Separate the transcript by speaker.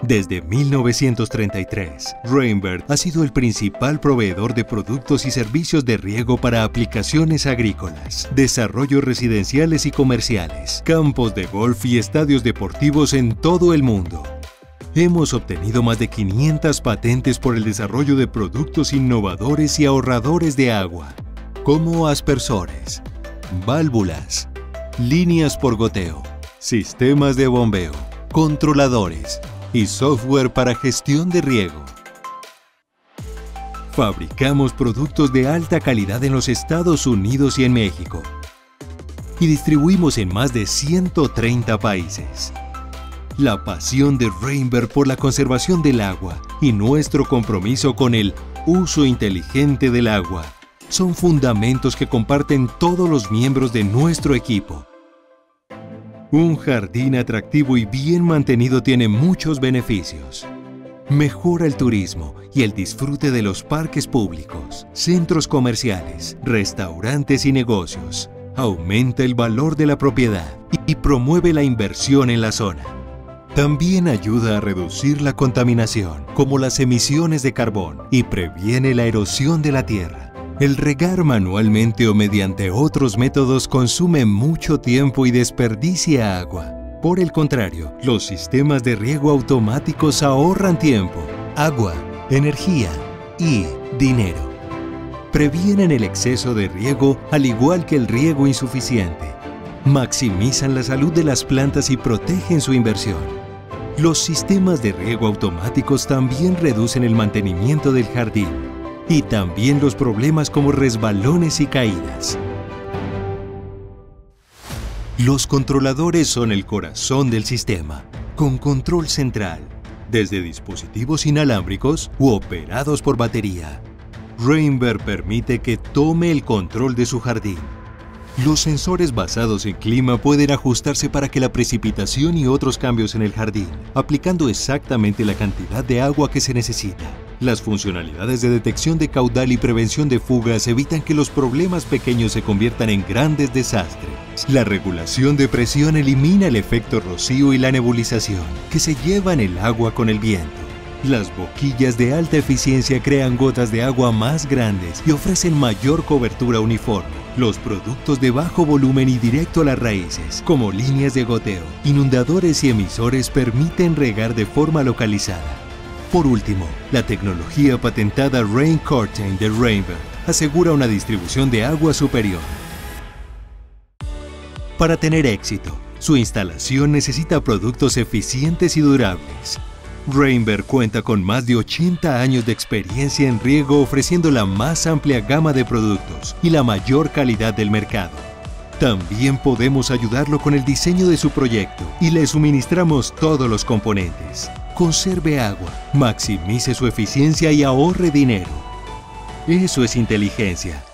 Speaker 1: Desde 1933, Rainbird ha sido el principal proveedor de productos y servicios de riego para aplicaciones agrícolas, desarrollos residenciales y comerciales, campos de golf y estadios deportivos en todo el mundo. Hemos obtenido más de 500 patentes por el desarrollo de productos innovadores y ahorradores de agua, como aspersores, válvulas, líneas por goteo, sistemas de bombeo, controladores y software para gestión de riego. Fabricamos productos de alta calidad en los Estados Unidos y en México y distribuimos en más de 130 países. La pasión de Rainbird por la conservación del agua y nuestro compromiso con el uso inteligente del agua son fundamentos que comparten todos los miembros de nuestro equipo. Un jardín atractivo y bien mantenido tiene muchos beneficios. Mejora el turismo y el disfrute de los parques públicos, centros comerciales, restaurantes y negocios. Aumenta el valor de la propiedad y promueve la inversión en la zona. También ayuda a reducir la contaminación, como las emisiones de carbón, y previene la erosión de la tierra. El regar manualmente o mediante otros métodos consume mucho tiempo y desperdicia agua. Por el contrario, los sistemas de riego automáticos ahorran tiempo, agua, energía y dinero. Previenen el exceso de riego al igual que el riego insuficiente. Maximizan la salud de las plantas y protegen su inversión. Los sistemas de riego automáticos también reducen el mantenimiento del jardín y también los problemas como resbalones y caídas. Los controladores son el corazón del sistema, con control central, desde dispositivos inalámbricos u operados por batería. Rainbird permite que tome el control de su jardín. Los sensores basados en clima pueden ajustarse para que la precipitación y otros cambios en el jardín, aplicando exactamente la cantidad de agua que se necesita. Las funcionalidades de detección de caudal y prevención de fugas evitan que los problemas pequeños se conviertan en grandes desastres. La regulación de presión elimina el efecto rocío y la nebulización, que se llevan el agua con el viento. Las boquillas de alta eficiencia crean gotas de agua más grandes y ofrecen mayor cobertura uniforme. Los productos de bajo volumen y directo a las raíces, como líneas de goteo, inundadores y emisores, permiten regar de forma localizada. Por último, la tecnología patentada Rain Curtain de Rainbird asegura una distribución de agua superior. Para tener éxito, su instalación necesita productos eficientes y durables. Rainbird cuenta con más de 80 años de experiencia en riego, ofreciendo la más amplia gama de productos y la mayor calidad del mercado. También podemos ayudarlo con el diseño de su proyecto y le suministramos todos los componentes. Conserve agua, maximice su eficiencia y ahorre dinero. Eso es inteligencia